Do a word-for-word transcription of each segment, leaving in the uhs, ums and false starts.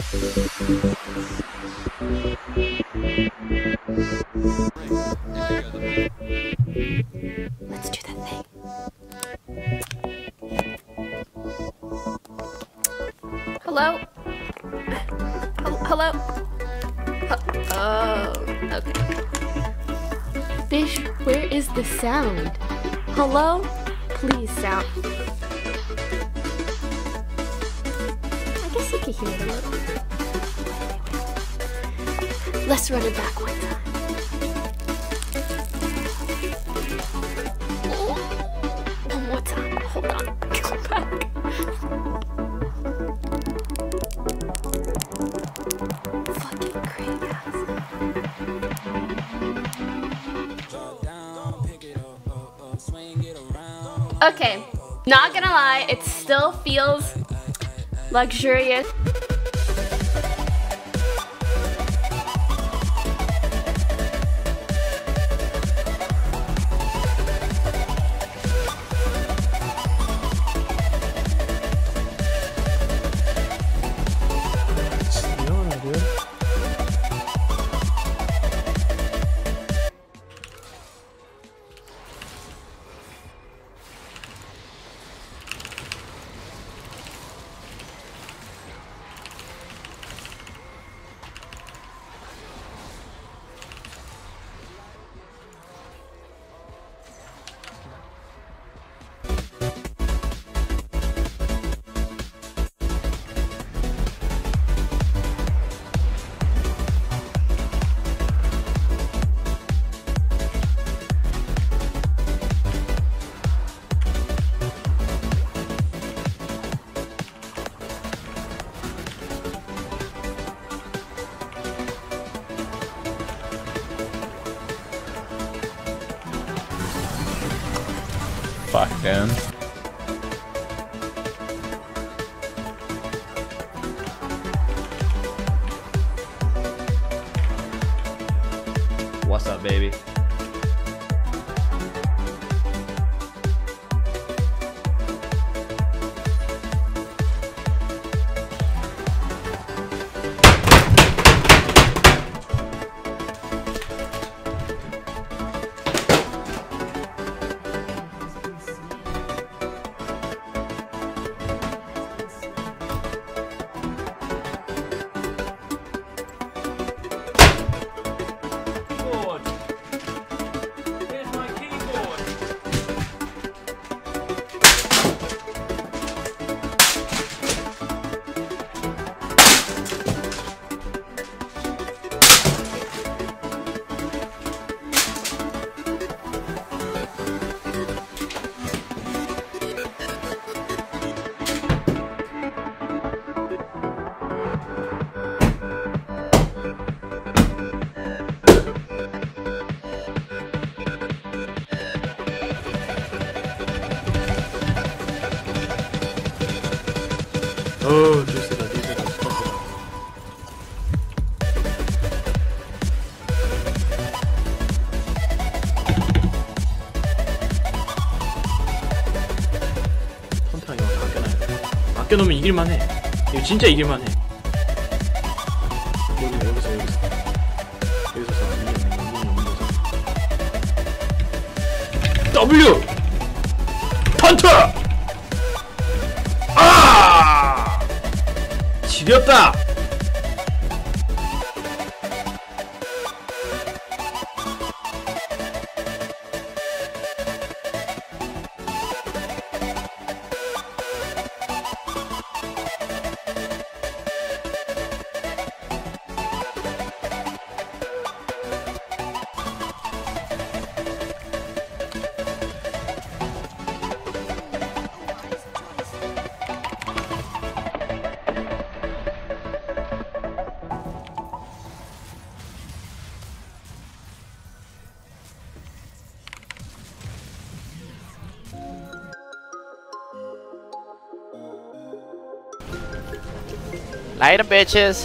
Let's do that thing. Hello? Hello? Oh, okay. Fish, where is the sound? Hello? Please sound. I guess you can hear it a little. Let's run it back one time. One more time. Hold on. Go back. Fucking great, guys. Okay, not gonna lie, it still feels luxurious. Fuck, man. What's up, baby? 어, 뉴스다, 뉴스다, 스파스다. 선타 이거 아껴놔야 돼. 아껴놓으면 이길만해. 이거 진짜 이길만해. 여기, 여기서, 여기서. 여기서 써. 이기는, 이기는, 이기는. W! 턴트! 아! 지렸다! Later, bitches.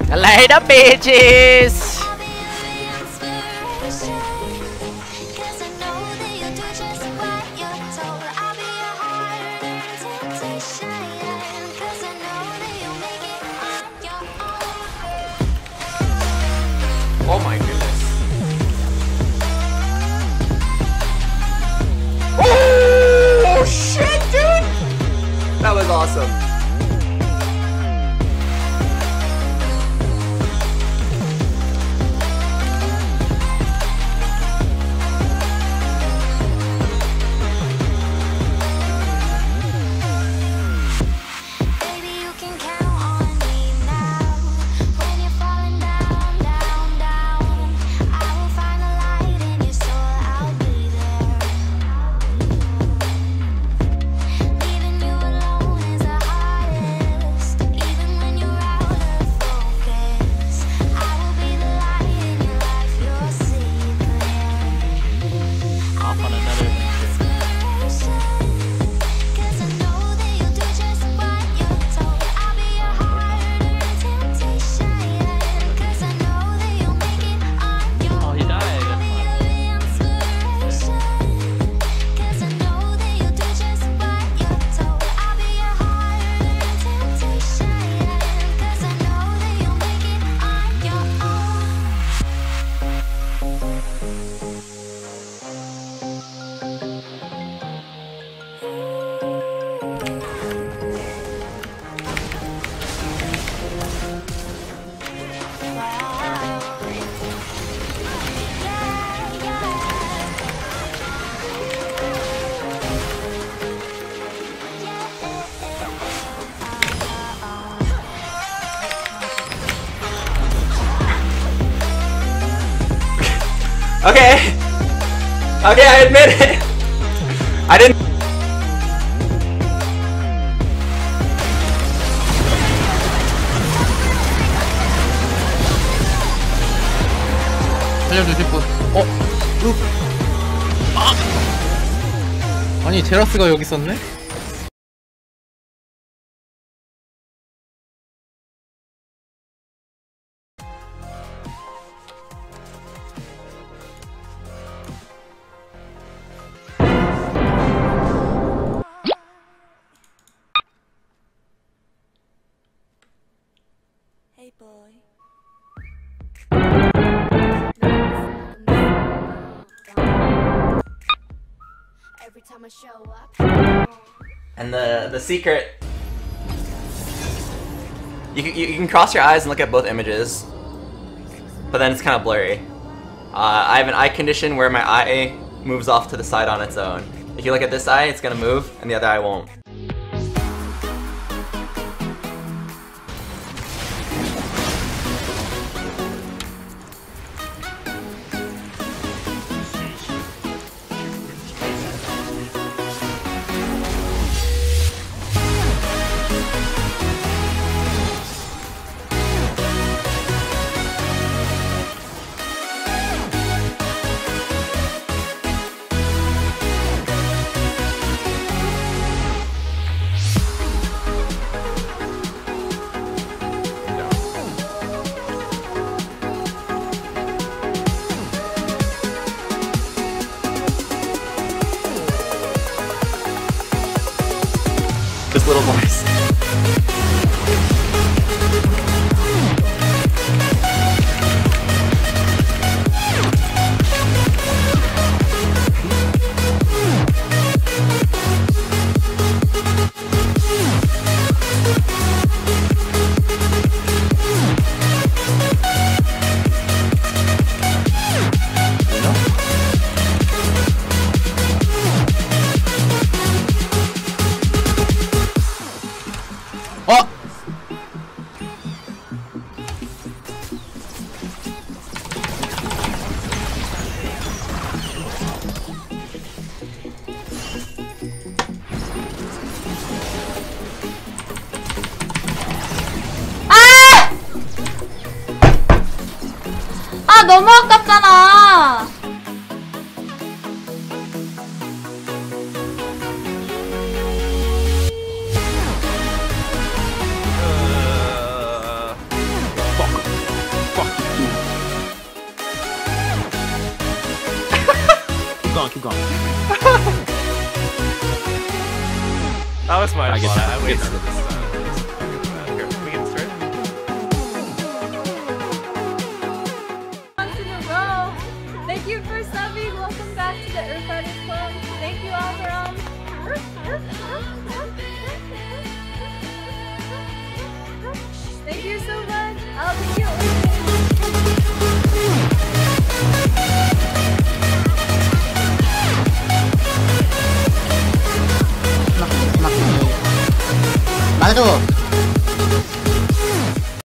Later, bitches. Oh my goodness. Oh shit, dude! That was awesome. Okay. Okay, I admit it. I didn't. 살려주실 분. 어? 룩. 아! 아니 제라스가 여기 있었네? Hey boy. Every time I show up. And the the secret. You can, you can cross your eyes and look at both images, but then it's kind of blurry. Uh, I have an eye condition where my eye moves off to the side on its own. If you look at this eye, it's gonna move, and the other eye won't. This little voice. 어! 아 너무 아깝잖아. Fuck. going, keep going. That was my I get fault. that. I I get wasted that. this. Uh, here, can we get started? Months in a row. Thank you for subbing. Welcome back to the Earth Artist Club. Thank you all for um. Thank you so much. I'll see you. Mana tuh?